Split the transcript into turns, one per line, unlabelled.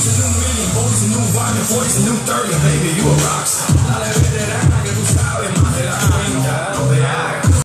a new million, boys a new rhyming, 40's a new 30, baby, you a rockstar.